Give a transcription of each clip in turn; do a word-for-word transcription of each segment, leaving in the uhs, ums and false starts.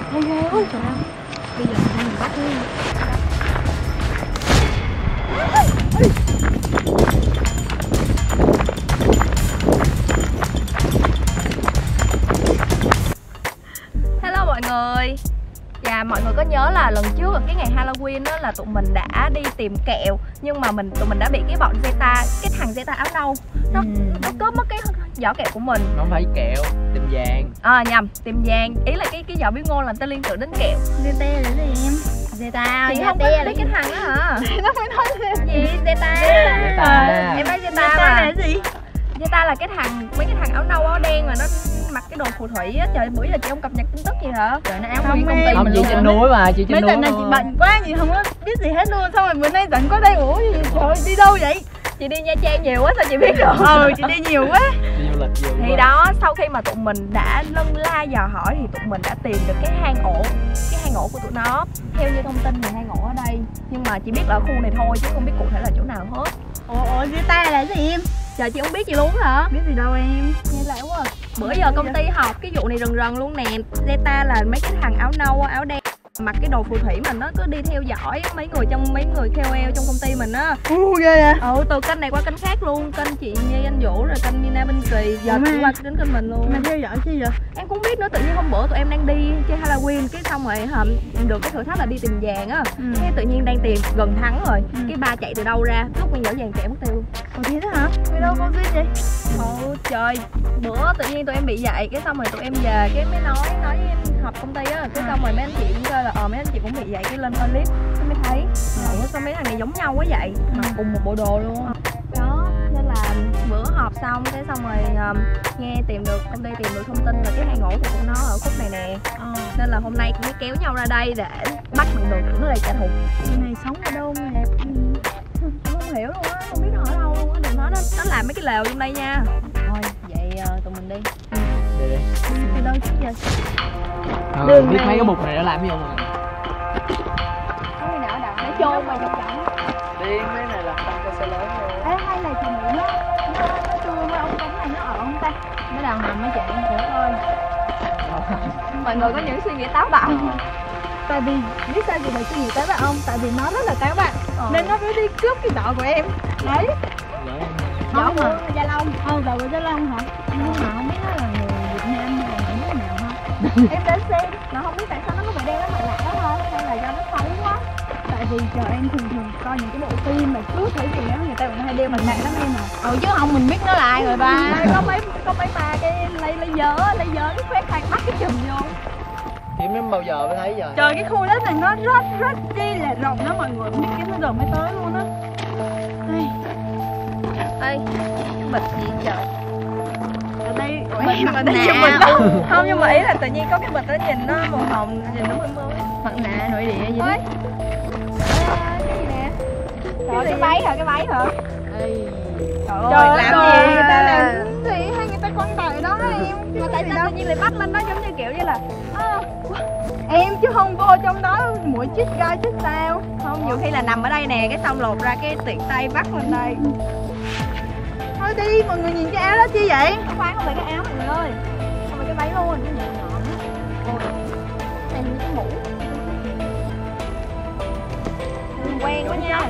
Ôi ôi trời ơi. Bây giờ mình bắt đi. Hello mọi người. Và mọi người có nhớ là lần trước ở cái ngày Halloween đó là tụi mình đã đi tìm kẹo, nhưng mà mình tụi mình đã bị cái bọn Zeta, cái thằng Zeta áo nâu nó, ừ. nó cướp mất cái giỏ kẹo của mình. Nó không phải kẹo, tìm vàng. À nhầm, tìm vàng. Ý là cái cái giỏ bí ngô làm ta liên tưởng đến kẹo. Zeta là gì em? Zeta, chị không có biết cái thằng đó hả? Nó phải nói gì? Zeta. Zeta. Em nói Zeta mà. Zeta là gì? Zeta là cái thằng, mấy cái thằng áo nâu áo đen mà nó mặc cái đồ phù thủy á. Trời, bữa giờ chị không cập nhật tin tức gì hả? Trời, nó áo không công ty không, mình chị trên núi mà, chị trên mấy núi. lần này chị bận quá, chị không có biết gì hết luôn. Xong rồi bữa nay dẫn có đây, ủa gì? Trời, đi đâu vậy? Chị đi Nha Trang nhiều quá sao chị biết được? Ừ, chị đi nhiều quá. Đi du lịch nhiều Thì quá. đó, sau khi mà tụi mình đã lân la dò hỏi thì tụi mình đã tìm được cái hang ổ, cái hang ổ của tụi nó. Theo như thông tin thì hang ổ ở đây, nhưng mà chỉ biết là ở khu này thôi chứ không biết cụ thể là chỗ nào hết. Ủa, ủa Zeta là gì em? Trời, chị không biết gì luôn hả? Biết gì đâu em. Nghe lạ quá. Bữa giờ công ty họp cái vụ này rần rần luôn nè. Zeta là mấy cái thằng áo nâu áo đen mặc cái đồ phù thủy mà nó cứ đi theo dõi mấy người trong mấy người K O L trong công ty mình á. U ghê à. Ừ, từ kênh này qua kênh khác luôn, kênh chị Nhi Anh Vũ rồi kênh Mina Bên Kỳ, giờ cũng qua đến kênh mình luôn. Mà theo dõi chi vậy? Em cũng biết nữa, tự nhiên hôm bữa tụi em đang đi chơi Halloween cái xong rồi hầm được cái thử thách là đi tìm vàng á. Ừ. Cái tự nhiên đang tìm gần thắng rồi, ừ. cái ba chạy từ đâu ra lúc mình giỏ vàng kẻ mất tiêu luôn. Ủa thế đó hả? Đi đâu con biết vậy? Ồ trời, bữa tự nhiên tụi em bị vậy cái xong rồi tụi em về cái mới nói nói với em họp công ty á, cái xong rồi mấy anh chị cũng kêu là ờ mấy anh chị cũng bị vậy, cái lên clip cái mới thấy ủa sao mấy thằng này giống nhau quá vậy, mặc cùng một bộ đồ luôn đó. Nên là bữa họp xong cái xong rồi um, nghe tìm được công ty tìm được thông tin là cái hang ổ của tụi nó ở khúc này nè, ờ. nên là hôm nay cũng mới kéo nhau ra đây để bắt bằng được tụi nó đây trả thù. Cái này sống ở đâu mà đẹp? Em không hiểu luôn á, không biết nó ở đâu luôn á, đừng nói nó nó làm mấy cái lều trong đây nha. Thôi vậy uh, tụi mình đi. Ừ. Đi đi. Đi đâu chứ giờ? Ừ, đường biết này... mấy cái bục này nó làm gì không? Có người nào đặt để chôn mà chọc chậm. Đi mấy này là không có xe lớn thôi. Ê, hay là chị nghĩ nó nó nó chui mấy ông cống này nó ở không ta? Nó đào hầm mấy chị thử coi. Mọi người có những suy nghĩ táo bạo không? Tại vì biết sao chị phải suy nghĩ táo bạo không? Tại vì nó rất là táo bạo ờ. nên nó mới đi cướp cái giỏ của em. Đấy. Giỏ của Gia Long. Ờ, giỏ của Gia Long hả? Nhưng mà không biết nó là người Việt Nam hay là nước nào không? Em đến xem, mà không biết tại sao nó có phải đeo cái mặt nạ đó thôi, hay là do nó xấu quá. Tại vì chờ em thường thường coi những cái bộ phim mà trước thấy gì đó người ta cũng hay đeo mặt nạ lắm em à. Ừ chứ không mình biết nó là ai rồi ba. Có mấy có mấy ba cái lấy lấy dớ lấy dớ cái khoét hai mắt cái chùm vô. Kiếm đến bao giờ mới thấy giờ? Trời, cái khu đất này nó rất rất chi là rộng đó mọi người, không biết kiếm nó rồi mới tới luôn á. Đây. Ê, cái bịch gì trời? Ở đây Ủa, em mặt nạ. Không, nhưng mà ý là tự nhiên có cái bịch đó nhìn nó màu hồng, nhìn nó mới mới. Mặt nạ nội địa gì đó. Ê, cái gì nè? Trời, cái váy hả? Cái váy hả? Ê. Trời, Trời ơi, làm ơi, gì người ta làm ta? gì hay người ta quăng tại đó em? Mà tại sao tự nhiên lại bắt lên đó giống như kiểu như là à, em chứ không vô trong đó mũi chích gai chích sao? không, nhiều khi là nằm ở đây nè cái xong lột ra cái tiện tay bắt lên đây. Thôi đi, mọi người nhìn cái áo đó chi vậy? Không phải không phải cái áo mọi người ơi, không phải cái váy luôn, cái nhọn nhọn á. Đây là cái mũ quen quá nha.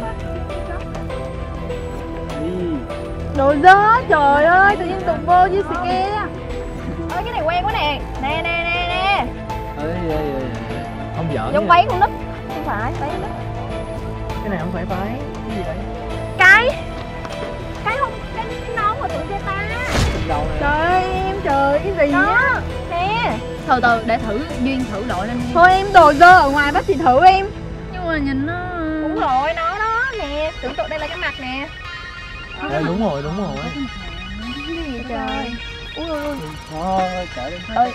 Đồ dớ, trời ơi, tự nhiên tụt vô với sự kia. Ơi cái này quen quá nè, nè nè nè nè. Ê, ê, ê, không giỡn. Giống váy con nít. Không phải váy con nít. Cái này không phải váy. Cái gì vậy? Cái cái không cái nón mà tụi Zeta. Đầu này. Trời ơi em, trời cái gì đó á? Nè. Từ từ để thử Duyên thử đội lên. Thôi em đồ dơ ở ngoài bắt chị thử em. Nhưng mà nhìn nó... Đúng rồi, nó đó nè, tưởng tượng đây là cái mặt nè. Ê, đúng rồi, đúng rồi. Cái gì trời. Ui ui ui. Thôi, cởi đi. Ơi.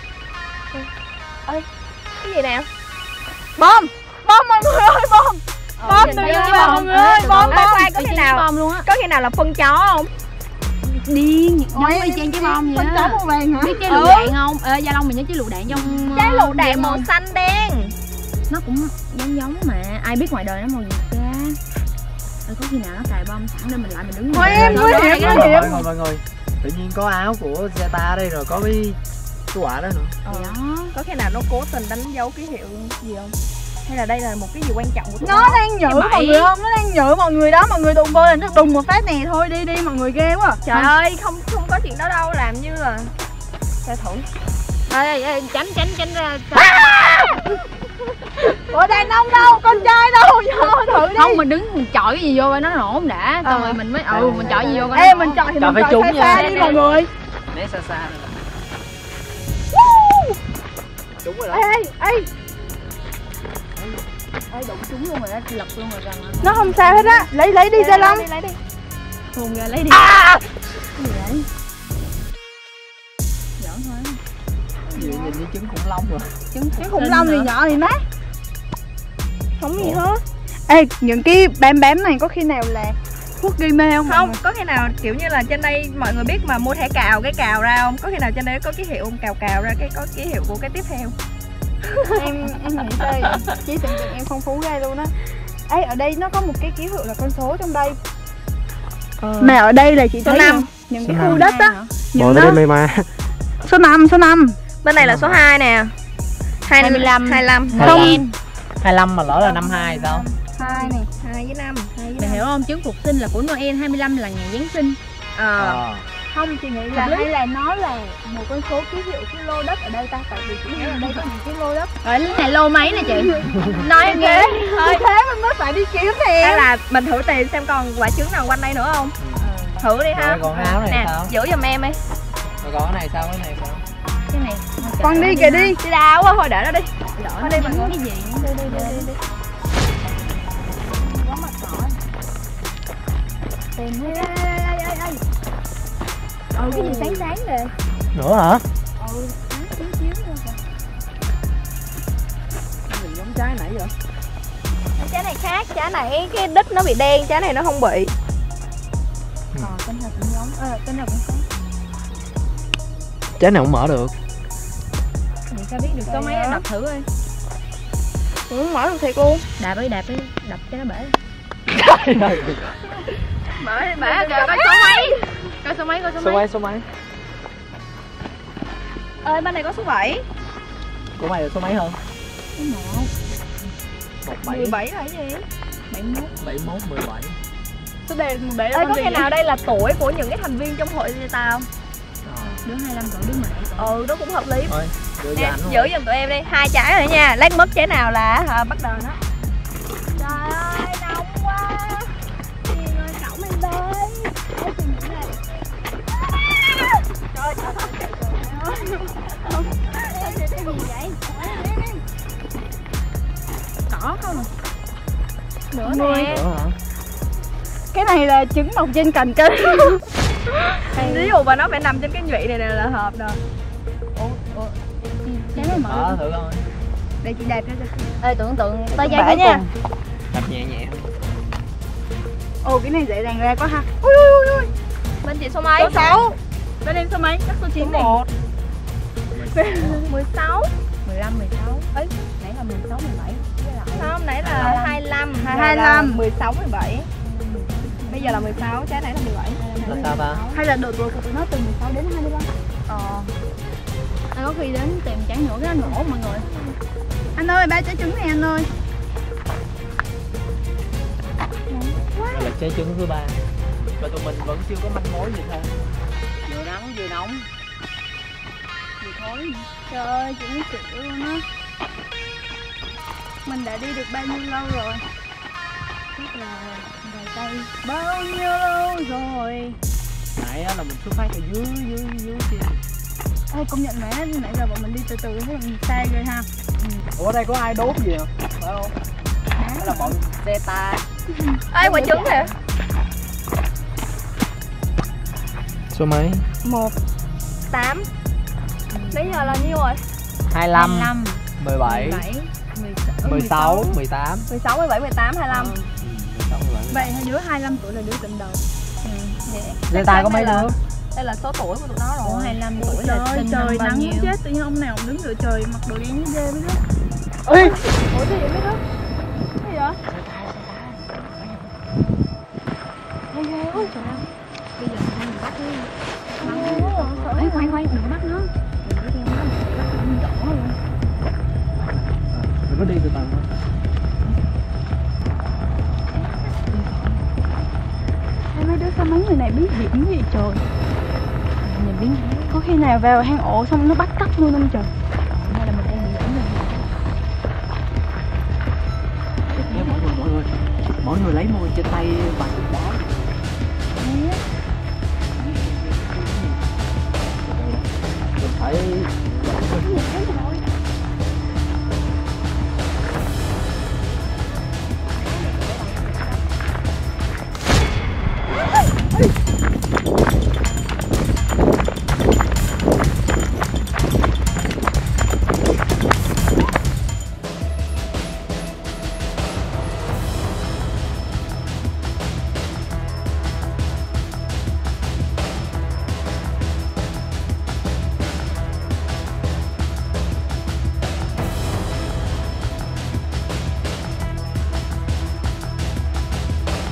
Ơi, cái gì nè? Bom! Bom mọi người ơi, bom! Bom từ đây mọi người ơi, bom bom! Có khi nào bom luôn á. Có khi nào là phân chó không? Điên, giống y chang cái bom vậy á. Phân chó màu vàng hả? Biết trái lựu đạn không? Ê, Gia Long mình nhớ trái lựu đạn trong trái lựu đạn màu xanh đen. Nó cũng giống giống mà ai biết ngoài đời nó màu gì cha. Ê, có khi nào nó cài bom sẵn nên mình lại mình đứng. Thôi em nguy hiểm, nguy hiểm. Mọi người, tự nhiên có áo của Zeta đây rồi có cái cái quả đó nữa. Ờ. Thì đó. Có khi nào nó cố tình đánh dấu ký hiệu gì không? Hay là đây là một cái gì quan trọng của tụi Nó đang nhử mọi người không? Nó đang nhử mọi người đó, mọi người đụng vô là nó đùng một phát nè, thôi đi đi mọi người ghê quá. Trời ơi, không không có chuyện đó đâu, làm như là sao thử. Ê, ê, tránh tránh tránh ra. Ủa đàn ông đâu, con trai đâu, vô thử đi. Không, mình đứng mình chọi cái gì vô nó nổ không đã, xong Ờ. rồi mình mới ừ mình chọi gì vô coi. Ê mình chọi thì Chọi mình phải chọi trúng xa xa nha. đi mọi người. Né xa xa rồi. Đúng rồi đó. Ê ê ê, Ê, đụng trúng luôn rồi đó, lật luôn rồi gần. nó không sao hết á, lấy lấy đi Gia Lâm. Đi lấy đi. Hùng ra lấy đi. À! Cái gì vậy? Giỡn thôi. Gì nhìn như trứng khủng long rồi. Trứng Cái khủng long thì hả? nhỏ thì mát. Không gì hết. Ê những cái bám bám này có khi nào là thuốc gây mê không? Không, có khi nào kiểu như là trên đây mọi người biết mà mua thẻ cào cái cào ra không? Có khi nào trên đây có ký hiệu không? Cào cào ra cái có ký hiệu của cái tiếp theo. em em nghĩ chơi trí tưởng tượng em phong phú ghê luôn á. Ê ở đây nó có một cái ký hiệu là con số trong đây. Ờ. Mà ở đây là chị Số thấy năm. những- những Số cái khu năm. đất á, Bỏ những tới nó đây mày mà. số năm số năm. Bên này là số hai nè. hai mươi lăm. hai mươi lăm. Không. hai mươi lăm mà lỡ là năm hai sao? Hai này. hai với năm. hai với Mày năm. hiểu không? Trứng phục sinh là của Noel, hai mươi lăm là ngày Giáng sinh. Ờ. Ờ. Không chị nghĩ là hay là nó là một con số ký hiệu cái lô đất ở đây ta, tại vì chị thấy ở đây có những cái lô đất. Rồi cái này lô mấy nè chị? Nói nghe thôi. Thế mình mới phải đi kiếm Hay nè. là mình thử tìm xem còn quả trứng nào quanh đây nữa không? Thử đi ha. Rồi còn cái áo này Nè, sao? giữ giùm em đi. Rồi còn cái này sao? Cái này sao? Cái này. Con đi kìa đi. Đi đau quá thôi để nó đi. Lỡ Thôi nó đi dính mọi người. cái gì? Đi đi đi đi đi. Có mặt đỏ. Tìm đi. Ê ê ê ê. Ừ cái gì sáng sáng nè. Nữa hả? Ừ, sáng xíu xíu thôi kìa. Mình giống trái nãy vậy. Trái này khác, trái này cái đít nó bị đen, trái này nó không bị. Ờ, tên nào cũng giống. Ờ, tên nào cũng có. Trái này không mở được. Vậy sao biết được số mấy? Đập thử đi. Tôi muốn mở được thiệt luôn. Đạp đi, đạp đi, đập cho nó bể. Mở đi, mở Bể kìa, coi số mấy. Coi số mấy, coi số Số mấy. mấy số mấy? ơi bên này có số bảy. Của mày là số mấy hơn? Số một. Một bảy. mười bảy là cái gì? bảy mốt. Bảy mốt mười bảy. Số đề để Ơi có khi nào đây là tuổi của những cái thành viên trong hội người ta không? Đứa hai mươi lăm tuổi, đứa mười bảy tuổi. Ừ, nó cũng hợp lý. Thôi, đưa cho Nè, anh luôn. giữ giùm tụi em đi, hai trái rồi nha. Lát mất trái nào là hả, bắt đầu nó. Trời ơi, nóng quá. Hiền ơi, cổng em tới. Ê, chị nghĩ này. Trời ơi, trời ơi, trời ơi. Không, cái gì vậy? Cỏ không à? Nữa Nuôi. nè. Nữa hả? Cái này là trứng mọc trên cành cây. Ví dụ mà nó phải nằm trên cái nhụy này, này là hợp rồi. Ủa, ủa. Trái này mở. Mở thử coi. Để chị đẹp ra cho. Ê, tưởng tượng tới Bể trái cuối nha. cùng. Đập nhẹ nhẹ. Ồ cái này dễ dàng ra quá ha. Ui ui ui. Bên chị số mấy? Số sáu. Bên em số mấy? Chắc số chín này. một. mười sáu. mười lăm, mười sáu. Ấy, nãy là mười sáu, mười bảy. Với lại Không, nãy là hai mươi lăm. hai mươi lăm. mười sáu, mười bảy. Bây giờ là mười sáu, trái này là mười bảy. Là sao ta? Hay là độ tuổi của tụi nó từ mười sáu đến hai mươi lăm. Ờ. ai có khi đến tìm trái nhổ cái nó nổ mọi người. Anh ơi, ba trái trứng này anh ơi. Đây là trái trứng thứ ba. Và tụi mình vẫn chưa có manh mối gì thêm. Vừa nắng vừa nóng. Vừa thối nữa. Trời ơi, chị muốn chịu luôn á. Mình đã đi được bao nhiêu lâu rồi? Rất là vài tay. Bao nhiêu lâu rồi? Nãy á là mình xuất phát từ dưới dưới dưới kia. Ê, công nhận mẹ nãy giờ bọn mình đi từ từ thấy mình xa rồi ha. Ủa ở đây có ai đốt gì không? Phải không? Đó là bọn Zeta. Ê, quả trứng kìa. Số mấy? một, tám. Bây giờ là nhiêu rồi? hai mươi lăm, mười bảy, mười bảy, mười sáu, mười sáu, mười tám. mười sáu, mười bảy, mười tám, hai mươi lăm. mười sáu, mười bảy. Vậy hai đứa hai mươi lăm tuổi là đứa cầm đầu. Zeta có mấy đứa? Đây là số tuổi của tụi nó Ủa, rồi. hai mươi lăm Ôi tuổi trời là ơi, sinh trời năm bao nắng nhiêu? muốn chết, tự nhiên ông nào cũng đứng giữa trời mặc đồ đen như dê mới biết. Ê! Ủa cái gì mới biết? Cái gì vậy? Bây giờ mình bắt đi. Ê, khoan khoan, đừng bắt nó. Đừng có theo nó. có đi từ từ không? Hai mấy đứa sao mấy người này biết biển gì trời. Nhìn biến Có khi nào vào hang ổ xong nó bắt cóc luôn không trời? hay là mình đang bị dẫn rồi. Mọi người, mọi người, mọi người lấy môi trên tay vạch